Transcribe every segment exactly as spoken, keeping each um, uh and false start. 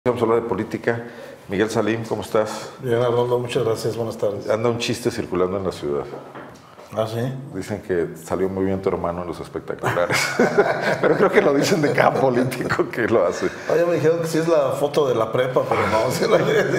Vamos a hablar de política. Miguel Salim, ¿cómo estás? Bien, Arnoldo, muchas gracias, buenas tardes. Anda un chiste circulando en la ciudad. ¿Ah, sí? Dicen que salió muy bien tu hermano en los espectaculares. Pero creo que lo dicen de cada político que lo hace. Oye, me dijeron que sí es la foto de la prepa, pero no, sí la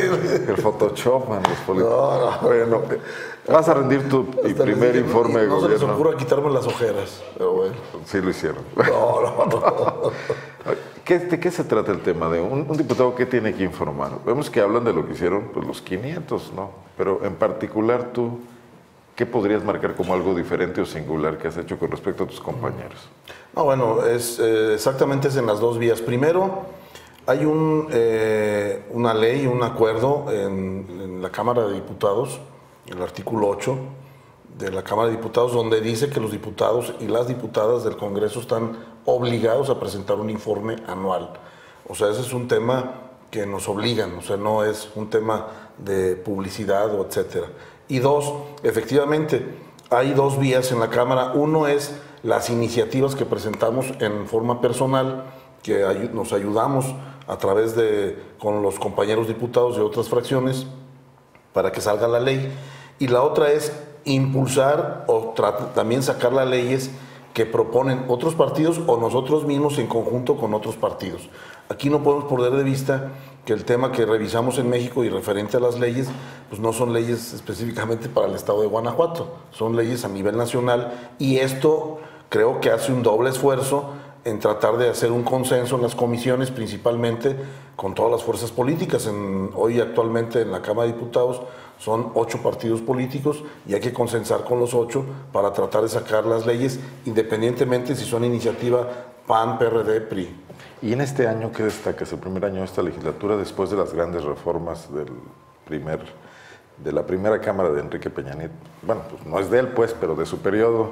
El Photoshop, man, los políticos. No, no. Bueno, vas a rendir tu Hasta primer les dije, informe de no gobierno. No se les ocurra quitarme las ojeras, pero bueno. Sí lo hicieron. No, no, no. ¿Qué, ¿De qué se trata el tema? De un, un diputado que tiene que informar. Vemos que hablan de lo que hicieron pues, los quinientos, ¿no? Pero en particular tú, ¿qué podrías marcar como algo diferente o singular que has hecho con respecto a tus compañeros? No, bueno, es, eh, exactamente es en las dos vías. Primero, hay un, eh, una ley, un acuerdo en, en la Cámara de Diputados, el artículo ocho de la Cámara de Diputados, donde dice que los diputados y las diputadas del Congreso están obligados a presentar un informe anual. O sea, ese es un tema que nos obligan, o sea, no es un tema de publicidad o etcétera. Y dos, efectivamente, hay dos vías en la Cámara. Uno es las iniciativas que presentamos en forma personal, que ay- nos ayudamos a través de, con los compañeros diputados de otras fracciones para que salga la ley. Y la otra es impulsar o también sacar las leyes que proponen otros partidos o nosotros mismos en conjunto con otros partidos. Aquí no podemos perder de vista que el tema que revisamos en México y referente a las leyes, pues no son leyes específicamente para el estado de Guanajuato, son leyes a nivel nacional y esto creo que hace un doble esfuerzo en tratar de hacer un consenso en las comisiones, principalmente con todas las fuerzas políticas. En, hoy actualmente en la Cámara de Diputados son ocho partidos políticos y hay que consensar con los ocho para tratar de sacar las leyes, independientemente si son iniciativa P A N, P R D, P R I. Y en este año, ¿qué destacas? El primer año de esta legislatura, después de las grandes reformas del primer, de la primera Cámara de Enrique Peña Nieto. Bueno, pues no es de él, pues, pero de su periodo.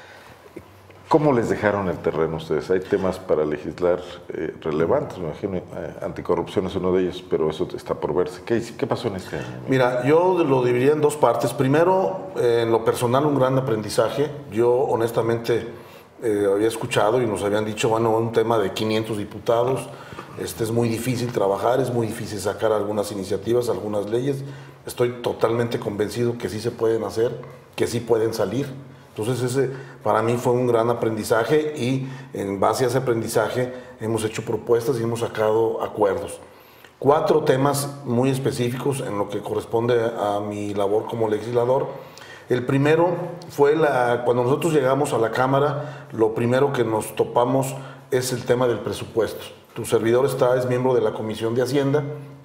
¿Cómo les dejaron el terreno ustedes? Hay temas para legislar eh, relevantes, me imagino, eh, anticorrupción es uno de ellos, pero eso está por verse. ¿Qué, qué pasó en este año? Mira, yo lo dividiría en dos partes. Primero, eh, en lo personal, un gran aprendizaje. Yo, honestamente, eh, había escuchado y nos habían dicho, bueno, un tema de quinientos diputados, este es muy difícil trabajar, es muy difícil sacar algunas iniciativas, algunas leyes. Estoy totalmente convencido que sí se pueden hacer, que sí pueden salir. Entonces ese para mí fue un gran aprendizaje y en base a ese aprendizaje hemos hecho propuestas y hemos sacado acuerdos. Cuatro temas muy específicos en lo que corresponde a mi labor como legislador. El primero fue la, cuando nosotros llegamos a la Cámara, lo primero que nos topamos es el tema del presupuesto. Tu servidor está, es miembro de la Comisión de Hacienda.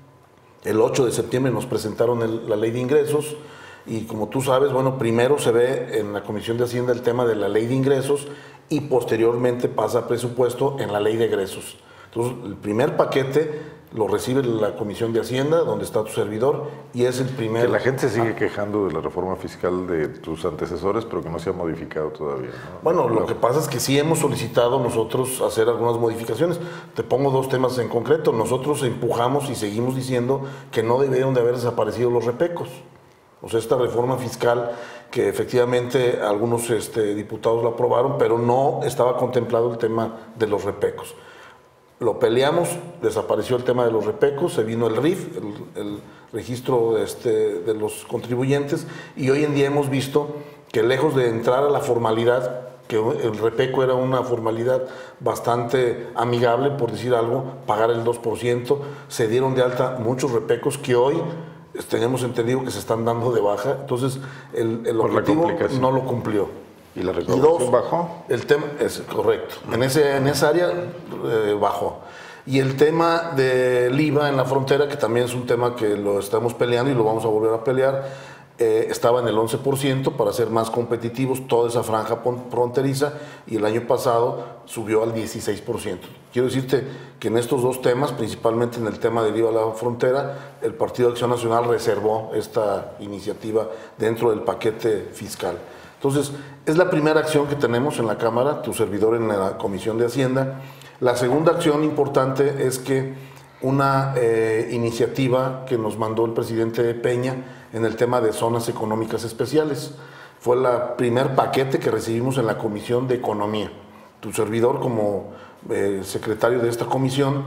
El ocho de septiembre nos presentaron el, la Ley de Ingresos. Y como tú sabes, bueno, primero se ve en la Comisión de Hacienda el tema de la Ley de Ingresos y posteriormente pasa a presupuesto en la Ley de Egresos. Entonces, el primer paquete lo recibe la Comisión de Hacienda, donde está tu servidor, y es el primer... Que la gente se sigue quejando de la reforma fiscal de tus antecesores, pero que no se ha modificado todavía, ¿no? Bueno, lo que pasa es que sí hemos solicitado nosotros hacer algunas modificaciones. Te pongo dos temas en concreto. Nosotros empujamos y seguimos diciendo que no debieron de haber desaparecido los repecos. O sea, esta reforma fiscal que efectivamente algunos este, diputados la aprobaron, pero no estaba contemplado el tema de los repecos. Lo peleamos, desapareció el tema de los repecos, se vino el R I F, el, el registro este, de los contribuyentes, y hoy en día hemos visto que lejos de entrar a la formalidad, que el repeco era una formalidad bastante amigable, por decir algo, pagar el dos por ciento, se dieron de alta muchos repecos que hoy... tenemos entendido que se están dando de baja, entonces el, el objetivo no lo cumplió. ¿Y la recaudación bajó? El tema es correcto, en, ese, en esa área eh, bajó. Y el tema del I V A en la frontera, que también es un tema que lo estamos peleando y lo vamos a volver a pelear, eh, estaba en el once por ciento para ser más competitivos, toda esa franja fronteriza, y el año pasado subió al dieciséis por ciento. Quiero decirte que en estos dos temas, principalmente en el tema del I V A a la frontera, el Partido de Acción Nacional reservó esta iniciativa dentro del paquete fiscal. Entonces, es la primera acción que tenemos en la Cámara, tu servidor en la Comisión de Hacienda. La segunda acción importante es que una eh, iniciativa que nos mandó el presidente Peña en el tema de zonas económicas especiales. Fue el primer paquete que recibimos en la Comisión de Economía. Tu servidor como eh, secretario de esta comisión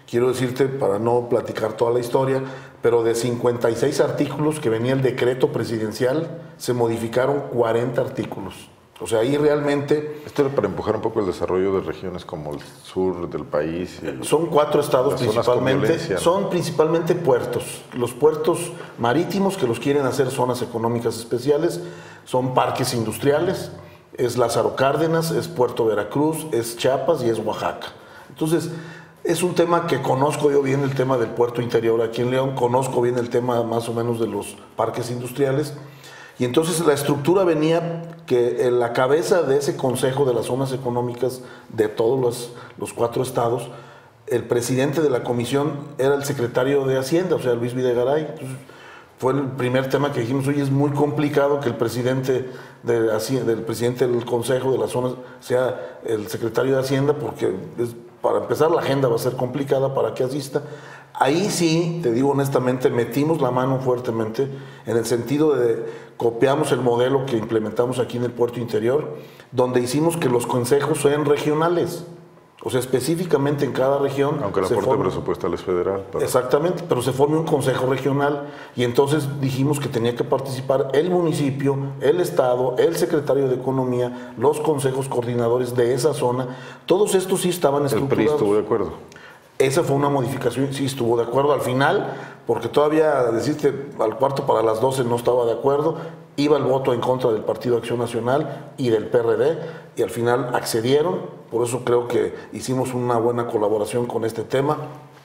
quiero decirte, para no platicar toda la historia, pero de cincuenta y seis artículos que venía el decreto presidencial, se modificaron cuarenta artículos. O sea, ahí realmente... Esto era para empujar un poco el desarrollo de regiones como el sur del país. Y son cuatro estados principalmente. ¿No? Son principalmente puertos. Los puertos marítimos que los quieren hacer zonas económicas especiales, son parques industriales, es Lázaro Cárdenas, es Puerto Veracruz, es Chiapas y es Oaxaca. Entonces, es un tema que conozco yo bien, el tema del puerto interior aquí en León, conozco bien el tema más o menos de los parques industriales. Y entonces la estructura venía que en la cabeza de ese consejo de las zonas económicas de todos los, los cuatro estados, el presidente de la comisión era el secretario de Hacienda, o sea, Luis Videgaray. Entonces, fue el primer tema que dijimos, oye, es muy complicado que el presidente, de Hacienda, del presidente del consejo de las zonas sea el secretario de Hacienda, porque es, para empezar la agenda va a ser complicada para que asista. Ahí sí, te digo honestamente, metimos la mano fuertemente en el sentido de copiamos el modelo que implementamos aquí en el puerto interior, donde hicimos que los consejos sean regionales. O sea, específicamente en cada región... Aunque el aporte forme, presupuestal es federal. Pero... Exactamente, pero se forme un consejo regional y entonces dijimos que tenía que participar el municipio, el estado, el secretario de Economía, los consejos coordinadores de esa zona. Todos estos sí estaban estructurados. El P R I estuvo de acuerdo. Esa fue una modificación, sí estuvo de acuerdo al final, porque todavía deciste al cuarto para las doce no estaba de acuerdo, iba el voto en contra del Partido Acción Nacional y del P R D, y al final accedieron, por eso creo que hicimos una buena colaboración con este tema.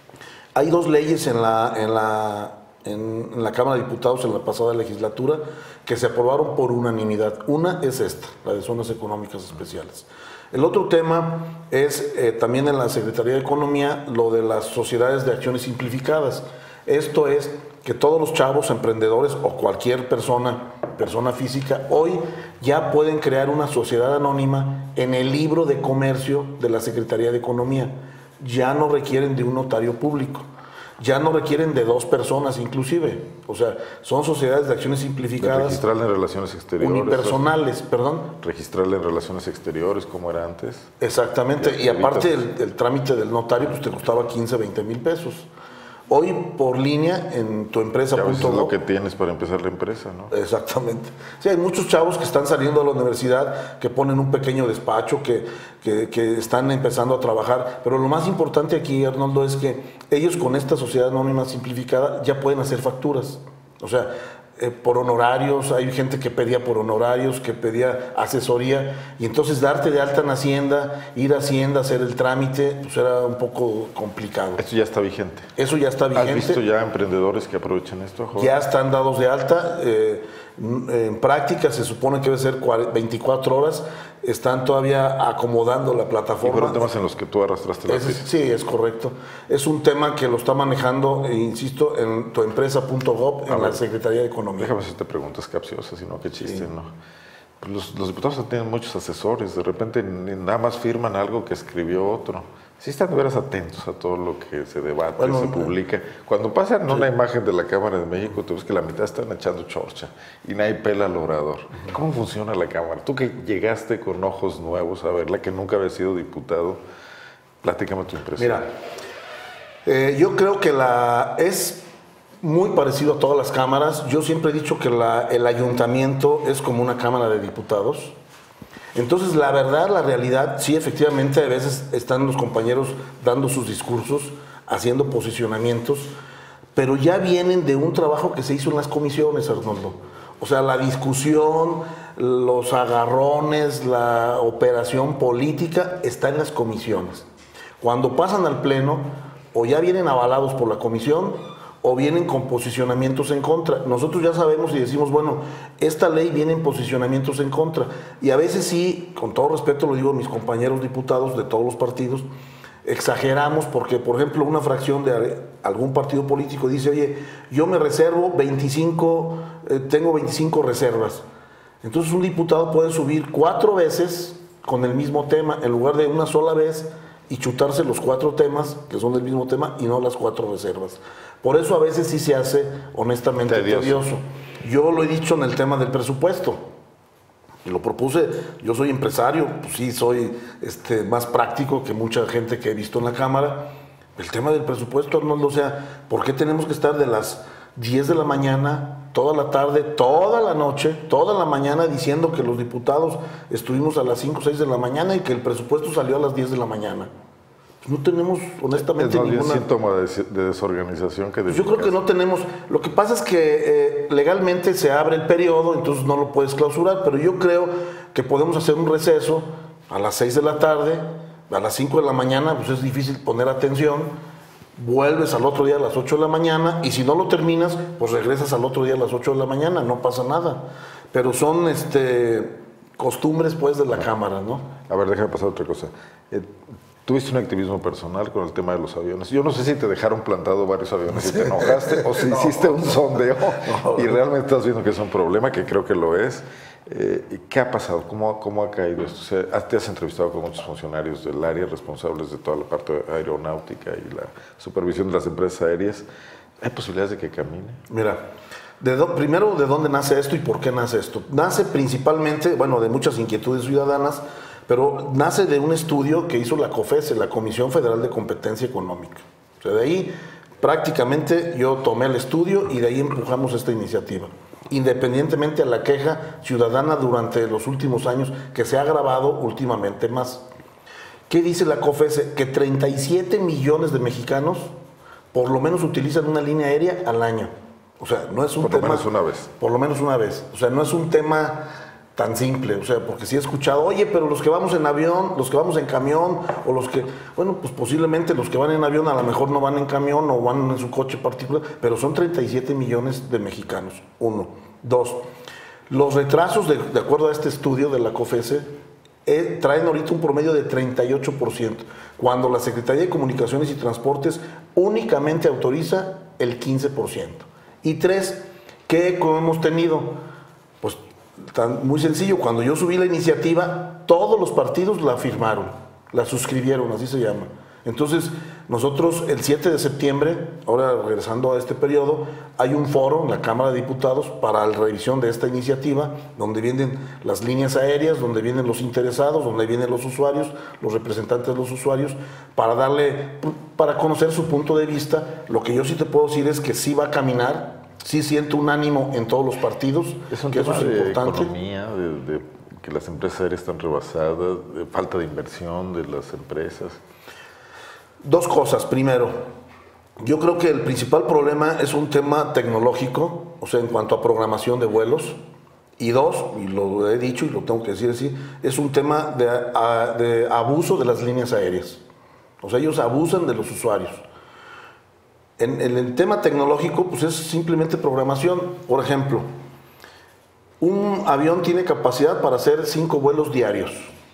Hay dos leyes en la, en la, en, en la Cámara de Diputados en la pasada legislatura que se aprobaron por unanimidad. Una es esta, la de zonas económicas especiales. El otro tema es eh, también en la Secretaría de Economía lo de las sociedades de acciones simplificadas. Esto es que todos los chavos emprendedores o cualquier persona, persona física, hoy ya pueden crear una sociedad anónima en el libro de comercio de la Secretaría de Economía. Ya no requieren de un notario público. Ya no requieren de dos personas inclusive, o sea, son sociedades de acciones simplificadas. Registrarla en relaciones exteriores. Unipersonales, perdón. Registrarla en relaciones exteriores como era antes. Exactamente, y, y aparte el, el trámite del notario pues te costaba quince, veinte mil pesos. Hoy por línea en tu empresa. Ya ves lo que tienes para empezar la empresa, ¿no? Exactamente. Sí, hay muchos chavos que están saliendo de la universidad, que ponen un pequeño despacho, que, que, que están empezando a trabajar. Pero lo más importante aquí, Arnoldo, es que ellos con esta sociedad anónima simplificada ya pueden hacer facturas. O sea, eh, por honorarios, hay gente que pedía por honorarios, que pedía asesoría, y entonces darte de alta en Hacienda, ir a Hacienda, hacer el trámite, pues era un poco complicado. Esto ya está vigente. Eso ya está vigente. ¿Has visto ya emprendedores que aprovechan esto, joven? Ya están dados de alta. Eh, en práctica se supone que debe ser veinticuatro horas. Están todavía acomodando la plataforma. Y fueron temas en los que tú arrastraste la es, Sí, es correcto. Es un tema que lo está manejando, e insisto, en tuempresa punto gob, en la Secretaría de Economía. Déjame hacerte preguntas capciosas, sino que chiste, sí. ¿no? Pues los, los diputados tienen muchos asesores, de repente nada más firman algo que escribió otro. Sí están de veras atentos a todo lo que se debate, bueno, se publica. Cuando pasan sí. una imagen de la Cámara de México, tú ves que la mitad están echando chorcha y nadie pela al orador. Uh-huh. ¿Cómo funciona la Cámara? Tú que llegaste con ojos nuevos a verla, que nunca había sido diputado, platícame tu impresión. Mira, eh, yo creo que la es muy parecido a todas las cámaras. Yo siempre he dicho que la, el ayuntamiento es como una Cámara de Diputados. Entonces, la verdad, la realidad, sí, efectivamente, a veces están los compañeros dando sus discursos, haciendo posicionamientos, pero ya vienen de un trabajo que se hizo en las comisiones, Arnoldo. O sea, la discusión, los agarrones, la operación política está en las comisiones. Cuando pasan al pleno, o ya vienen avalados por la comisión, o vienen con posicionamientos en contra. Nosotros ya sabemos y decimos, bueno, esta ley viene en posicionamientos en contra. Y a veces sí, con todo respeto lo digo a mis compañeros diputados de todos los partidos, exageramos porque, por ejemplo, una fracción de algún partido político dice, oye, yo me reservo veinticinco, eh, tengo veinticinco reservas. Entonces un diputado puede subir cuatro veces con el mismo tema, en lugar de una sola vez, y chutarse los cuatro temas que son del mismo tema y no las cuatro reservas. Por eso a veces sí se hace honestamente tedioso. tedioso. Yo lo he dicho en el tema del presupuesto. Y lo propuse, yo soy empresario, pues sí soy este, más práctico que mucha gente que he visto en la Cámara, El tema del presupuesto, Arnoldo, o sea, ¿por qué tenemos que estar de las diez de la mañana, toda la tarde, toda la noche, toda la mañana diciendo que los diputados estuvimos a las cinco o seis de la mañana y que el presupuesto salió a las diez de la mañana? Pues no tenemos, honestamente, es más ninguna... bien síntoma de, de desorganización que de... Yo creo que no tenemos... Lo que pasa es que eh, legalmente se abre el periodo, entonces no lo puedes clausurar, pero yo creo que podemos hacer un receso a las seis de la tarde, a las cinco de la mañana, pues es difícil poner atención, vuelves al otro día a las ocho de la mañana y si no lo terminas, pues regresas al otro día a las ocho de la mañana, no pasa nada. Pero son este, costumbres pues de la Cámara, ¿no? A ver, déjame pasar otra cosa. Eh, Tuviste un activismo personal con el tema de los aviones. Yo no sé si te dejaron plantado varios aviones y te enojaste o si no. hiciste un sondeo no. y realmente estás viendo que es un problema, que creo que lo es. Eh, ¿Qué ha pasado? ¿Cómo, ¿Cómo ha caído esto? O sea, te has entrevistado con muchos funcionarios del área responsables de toda la parte aeronáutica y la supervisión de las empresas aéreas. ¿Hay posibilidades de que camine? Mira, de do, primero, ¿de dónde nace esto y por qué nace esto? Nace principalmente, bueno, de muchas inquietudes ciudadanas, pero nace de un estudio que hizo la COFESE, la Comisión Federal de Competencia Económica. O sea, de ahí prácticamente yo tomé el estudio y de ahí empujamos esta iniciativa. Independientemente a la queja ciudadana durante los últimos años, que se ha agravado últimamente más. ¿Qué dice la COFESE? Que treinta y siete millones de mexicanos por lo menos utilizan una línea aérea al año. O sea, no es un por tema... Por lo menos una vez. Por lo menos una vez. O sea, no es un tema tan simple. O sea, porque sí he escuchado, oye, pero los que vamos en avión, los que vamos en camión, o los que... Bueno, pues posiblemente los que van en avión a lo mejor no van en camión o van en su coche particular, pero son treinta y siete millones de mexicanos. Uno. Dos. Los retrasos, de, de acuerdo a este estudio de la COFESE, eh, traen ahorita un promedio de treinta y ocho por ciento, cuando la Secretaría de Comunicaciones y Transportes únicamente autoriza el quince por ciento. Y tres, ¿qué eco hemos tenido? Pues tan, muy sencillo, cuando yo subí la iniciativa, todos los partidos la firmaron, la suscribieron, así se llama. Entonces, nosotros el siete de septiembre, ahora regresando a este periodo, hay un foro en la Cámara de Diputados para la revisión de esta iniciativa, donde vienen las líneas aéreas, donde vienen los interesados, donde vienen los usuarios, los representantes de los usuarios, para darle, para conocer su punto de vista. Lo que yo sí te puedo decir es que sí va a caminar, sí siento un ánimo en todos los partidos, es un que tema eso es de importante. Economía, de, de que las empresas aéreas están rebasadas, de falta de inversión de las empresas. Dos cosas. Primero, yo creo que el principal problema es un tema tecnológico, o sea, en cuanto a programación de vuelos. Y dos, y lo he dicho y lo tengo que decir así, es un tema de, a, de abuso de las líneas aéreas. O sea, ellos abusan de los usuarios. En, en el tema tecnológico, pues es simplemente programación. Por ejemplo, un avión tiene capacidad para hacer cinco vuelos diarios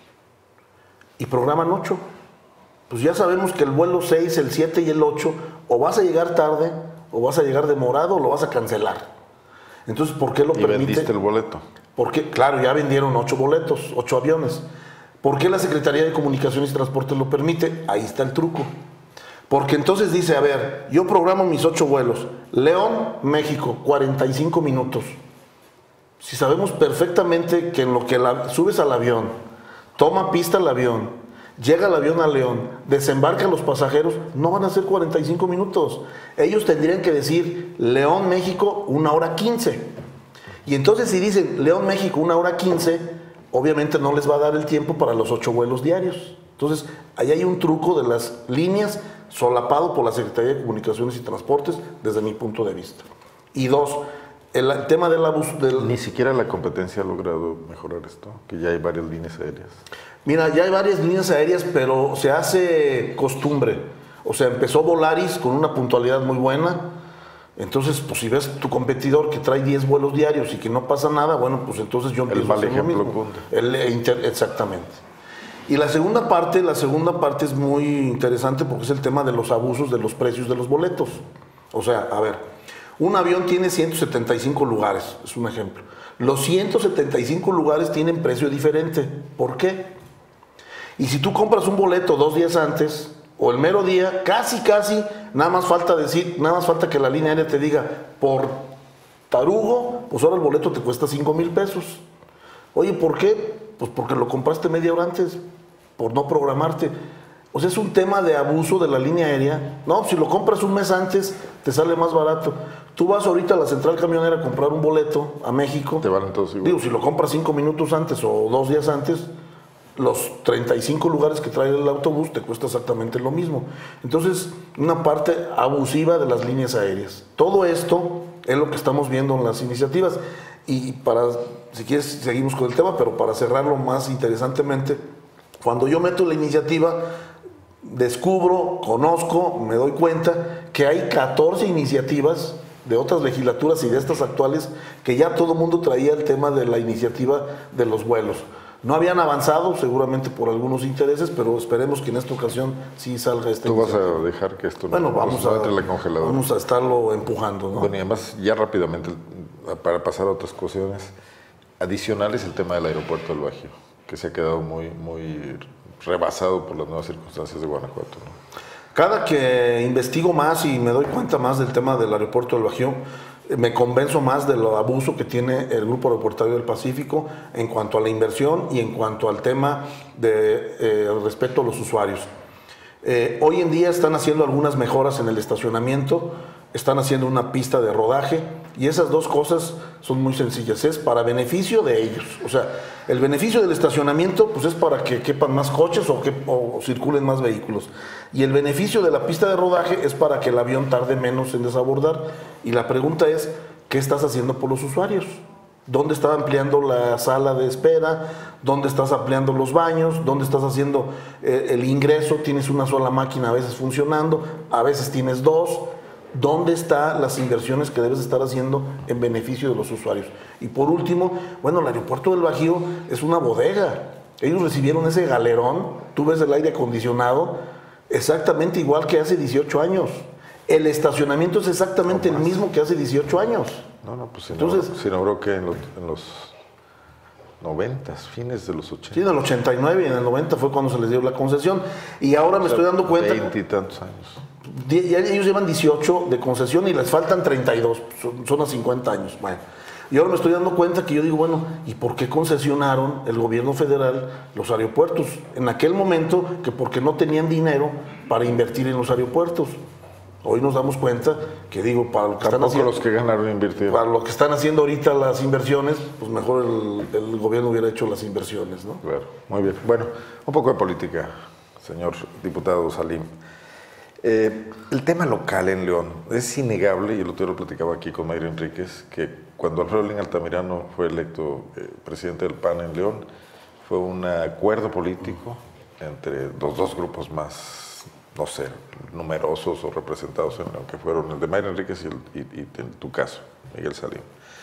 y programan ocho. Pues ya sabemos que el vuelo seis, el siete y el ocho, o vas a llegar tarde, o vas a llegar demorado, o lo vas a cancelar. Entonces, ¿por qué lo ¿Y permite? vendiste el boleto? Porque, claro, ya vendieron ocho boletos, ocho aviones. ¿Por qué la Secretaría de Comunicaciones y Transportes lo permite? Ahí está el truco. Porque entonces dice, a ver, yo programo mis ocho vuelos. León, México, cuarenta y cinco minutos. Si sabemos perfectamente que en lo que la, subes al avión, toma pista el avión, llega el avión a León, desembarcan los pasajeros, no van a ser cuarenta y cinco minutos. Ellos tendrían que decir León, México, una hora quince. Y entonces si dicen León, México, una hora quince, obviamente no les va a dar el tiempo para los ocho vuelos diarios. Entonces, ahí hay un truco de las líneas solapado por la Secretaría de Comunicaciones y Transportes desde mi punto de vista. Y dos, el, el tema del abuso... Del... Ni siquiera la competencia ha logrado mejorar esto, que ya hay varias líneas aéreas. Mira, ya hay varias líneas aéreas, pero se hace costumbre. O sea, empezó Volaris con una puntualidad muy buena. Entonces, pues si ves tu competidor que trae diez vuelos diarios y que no pasa nada, bueno, pues entonces yo empiezo el mal a hacer lo ejemplo mismo. cunde. El, inter, exactamente. Y la segunda parte, la segunda parte es muy interesante porque es el tema de los abusos de los precios de los boletos. O sea, a ver, un avión tiene ciento setenta y cinco lugares, es un ejemplo. Los ciento setenta y cinco lugares tienen precio diferente. ¿Por qué? Y si tú compras un boleto dos días antes o el mero día, casi casi, nada más falta decir, nada más falta que la línea aérea te diga, por tarugo, pues ahora el boleto te cuesta cinco mil pesos. Oye, ¿por qué? Pues porque lo compraste media hora antes, por no programarte. O sea, es un tema de abuso de la línea aérea. No, si lo compras un mes antes, te sale más barato. Tú vas ahorita a la central camionera a comprar un boleto a México. Te valen todos igual. Digo, si lo compras cinco minutos antes o dos días antes, los treinta y cinco lugares que trae el autobús te cuesta exactamente lo mismo. Entonces, una parte abusiva de las líneas aéreas. Todo esto es lo que estamos viendo en las iniciativas. Y para, si quieres, seguimos con el tema, pero para cerrarlo más interesantemente, cuando yo meto la iniciativa, descubro, conozco, me doy cuenta que hay catorce iniciativas de otras legislaturas y de estas actuales que ya todo el mundo traía el tema de la iniciativa de los vuelos. No habían avanzado, seguramente por algunos intereses, pero esperemos que en esta ocasión sí salga este. ¿Tú vas a dejar que esto bueno, no, vamos no a, entre en la congeladora? Vamos a estarlo empujando, ¿no? Bueno, y además, ya rápidamente, para pasar a otras cuestiones adicionales, el tema del aeropuerto del Bajío, que se ha quedado muy, muy rebasado por las nuevas circunstancias de Guanajuato, ¿no? Cada que investigo más y me doy cuenta más del tema del aeropuerto del Bajío, me convenzo más del abuso que tiene el Grupo Aeroportuario del Pacífico en cuanto a la inversión y en cuanto al tema de eh, respeto a los usuarios. Eh, hoy en día están haciendo algunas mejoras en el estacionamiento, están haciendo una pista de rodaje y esas dos cosas son muy sencillas, es para beneficio de ellos. O sea, el beneficio del estacionamiento pues es para que quepan más coches o, que, o circulen más vehículos. Y el beneficio de la pista de rodaje es para que el avión tarde menos en desabordar. Y la pregunta es, ¿qué estás haciendo por los usuarios? ¿Dónde estás ampliando la sala de espera? ¿Dónde estás ampliando los baños? ¿Dónde estás haciendo eh, el ingreso? Tienes una sola máquina a veces funcionando, a veces tienes dos. ¿Dónde están las inversiones que debes estar haciendo en beneficio de los usuarios? Y por último, bueno, el aeropuerto del Bajío es una bodega. Ellos recibieron ese galerón, tú ves el aire acondicionado, exactamente igual que hace dieciocho años. El estacionamiento es exactamente el mismo que hace dieciocho años. No, no, pues Entonces, se inauguró que en los, en los noventas, fines de los ochenta. Sí, en el ochenta y nueve y en el noventa fue cuando se les dio la concesión. Y ahora me O sea, estoy dando cuenta... Veinte y tantos años. Ya ellos llevan dieciocho de concesión y les faltan treinta y dos, son, son a cincuenta años. Bueno, y ahora me estoy dando cuenta que yo digo, bueno, ¿y por qué concesionaron el gobierno federal los aeropuertos? En aquel momento, que porque no tenían dinero para invertir en los aeropuertos. Hoy nos damos cuenta que, digo, para lo que están haciendo, los que ganaron invirtieron. Para lo que están haciendo ahorita las inversiones, pues mejor el, el gobierno hubiera hecho las inversiones, ¿no? Claro, muy bien. Bueno, un poco de política, señor diputado Salim. Eh, el tema local en León es innegable, y el otro día lo platicaba aquí con Mayra Enríquez, que cuando Alfredo Lin Altamirano fue electo eh, presidente del P A N en León, fue un acuerdo político entre los dos grupos más, no sé, numerosos o representados en León, que fueron el de Mayra Enríquez y, el, y, y en tu caso, Miguel Salim.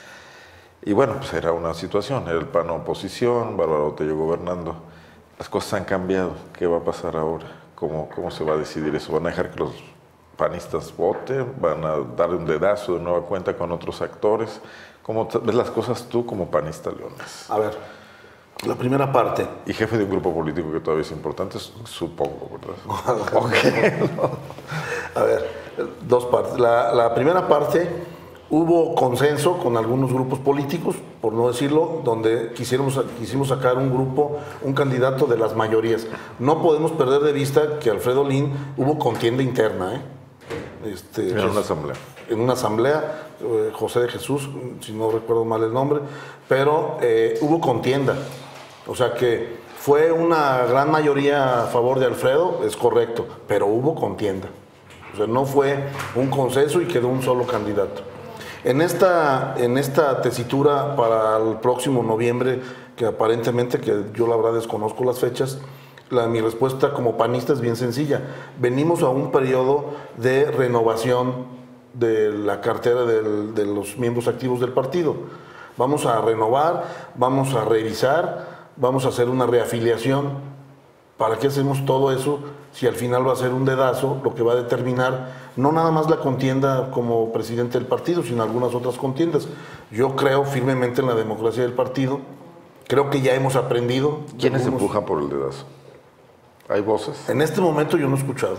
Y bueno, pues era una situación, era el P A N oposición, Bárbara Botello gobernando. Las cosas han cambiado, ¿qué va a pasar ahora? ¿Cómo, ¿Cómo se va a decidir eso? ¿Van a dejar que los panistas voten? ¿Van a darle un dedazo de nueva cuenta con otros actores? ¿Cómo ves las cosas tú como panista leonés? A ver, la primera parte. Y jefe de un grupo político que todavía es importante, supongo, ¿verdad? Okay, no. A ver, dos partes. La, la primera parte, hubo consenso con algunos grupos políticos, por no decirlo, donde quisiéramos, quisimos sacar un grupo, un candidato de las mayorías. No podemos perder de vista que Alfredo Lin hubo contienda interna, ¿eh? Este, en una asamblea. En una asamblea, eh, José de Jesús, si no recuerdo mal el nombre, pero eh, hubo contienda. O sea que fue una gran mayoría a favor de Alfredo, es correcto, pero hubo contienda. O sea, no fue un consenso y quedó un solo candidato. En esta, en esta tesitura para el próximo noviembre, que aparentemente, que yo la verdad desconozco las fechas, la, mi respuesta como panista es bien sencilla. Venimos a un periodo de renovación de la cartera del, de los miembros activos del partido. Vamos a renovar, vamos a revisar, vamos a hacer una reafiliación. ¿Para qué hacemos todo eso si al final va a ser un dedazo lo que va a determinar no nada más la contienda como presidente del partido, sino algunas otras contiendas? Yo creo firmemente en la democracia del partido, creo que ya hemos aprendido. ¿Quiénes algunos... empujan por el dedazo? ¿Hay voces? En este momento yo no he escuchado.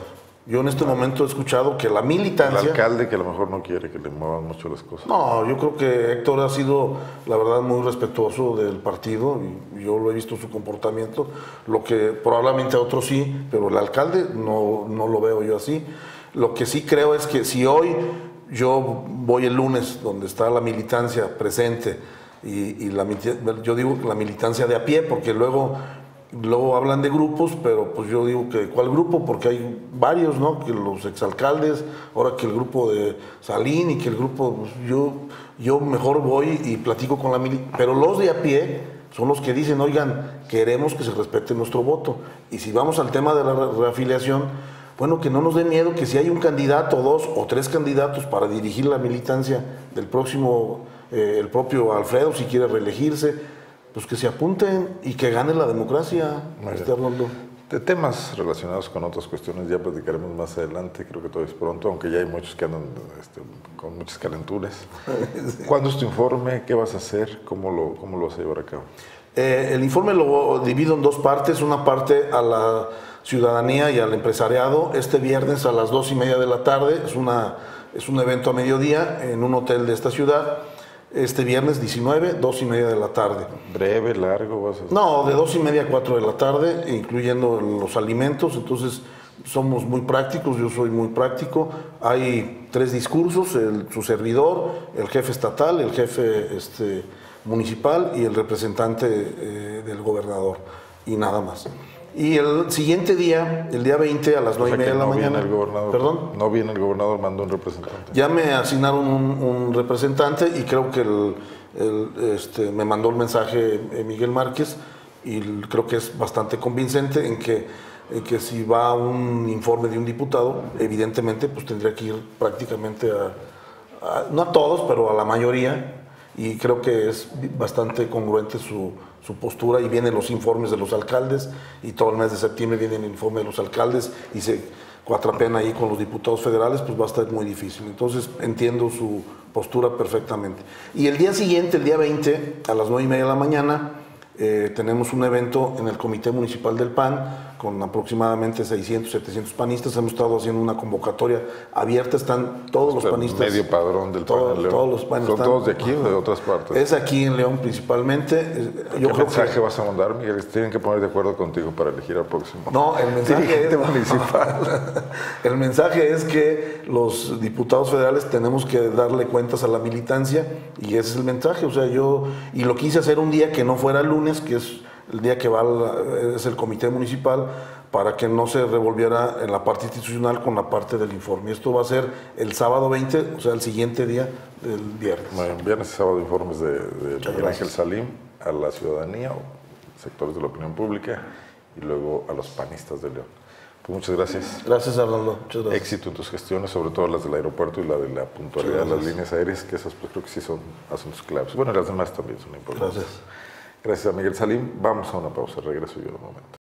Yo en este momento he escuchado que la militancia... El alcalde que a lo mejor no quiere que le muevan mucho las cosas. No, yo creo que Héctor ha sido, la verdad, muy respetuoso del partido y yo lo he visto su comportamiento, lo que probablemente a otros sí, pero el alcalde no, no lo veo yo así. Lo que sí creo es que si hoy yo voy el lunes, donde está la militancia presente, y, y la, yo digo la militancia de a pie, porque luego... Luego hablan de grupos, pero pues yo digo que ¿cuál grupo? Porque hay varios, ¿no? Que los exalcaldes, ahora que el grupo de Salín y que el grupo, pues yo, yo mejor voy y platico con la militancia. Pero los de a pie son los que dicen, oigan, queremos que se respete nuestro voto. Y si vamos al tema de la reafiliación, bueno, que no nos dé miedo que si hay un candidato, dos o tres candidatos para dirigir la militancia del próximo, eh, el propio Alfredo, si quiere reelegirse, pues que se apunten y que gane la democracia, este Arnoldo. De temas relacionados con otras cuestiones ya platicaremos más adelante, creo que todavía es pronto, aunque ya hay muchos que andan este, con muchas calenturas. Sí. ¿Cuándo es tu informe? ¿Qué vas a hacer? ¿Cómo lo, cómo lo vas a llevar a cabo? Eh, el informe lo divido en dos partes, una parte a la ciudadanía y al empresariado. Este viernes a las dos y media de la tarde, es, una, es un evento a mediodía en un hotel de esta ciudad. Este viernes diecinueve, dos y media de la tarde. ¿Breve, largo? Vas a... No, de dos y media a cuatro de la tarde, incluyendo los alimentos. Entonces, somos muy prácticos, yo soy muy práctico. Hay tres discursos, el, su servidor, el jefe estatal, el jefe este, municipal y el representante eh, del gobernador. Y nada más. Y el siguiente día, el día veinte a las nueve y media de la mañana. Viene el gobernador, ¿Perdón? No viene el gobernador, mandó un representante. Ya me asignaron un, un representante y creo que el, el, este, me mandó el mensaje Miguel Márquez y creo que es bastante convincente en que, en que si va un informe de un diputado, evidentemente pues tendría que ir prácticamente a, a, no a todos, pero a la mayoría. Y creo que es bastante congruente su, su postura y vienen los informes de los alcaldes y todo el mes de septiembre viene el informe de los alcaldes y se cuatrapean ahí con los diputados federales, pues va a estar muy difícil. Entonces entiendo su postura perfectamente. Y el día siguiente, el día veinte, a las nueve y media de la mañana, eh, tenemos un evento en el Comité Municipal del P A N con aproximadamente seiscientos, setecientos panistas. Hemos estado haciendo una convocatoria abierta, están todos los panistas. Medio padrón del P A N en León. Todos los, bueno, ¿Son están, todos de aquí o de otras partes? Es aquí en León principalmente. Yo ¿Qué creo mensaje que, vas a mandar, Miguel? Tienen que poner de acuerdo contigo para elegir al próximo. No, el mensaje es municipal. El mensaje es que los diputados federales tenemos que darle cuentas a la militancia y ese es el mensaje. O sea, yo y lo quise hacer un día que no fuera lunes, que es el día que va al, es el comité municipal, para que no se revolviera en la parte institucional con la parte del informe. Esto va a ser el sábado veinte, o sea, el siguiente día del viernes. Bueno, viernes y sábado informes de, de Miguel Ángel Salim a la ciudadanía, sectores de la opinión pública y luego a los panistas de León. Pues muchas gracias. Gracias, Arnoldo. Muchas gracias. Éxito en tus gestiones, sobre todo las del aeropuerto y la de la puntualidad de las líneas aéreas, que esas pues creo que sí son asuntos claves. Bueno, las demás también son importantes. Gracias. Gracias a Miguel Salim. Vamos a una pausa. Regreso yo en un momento.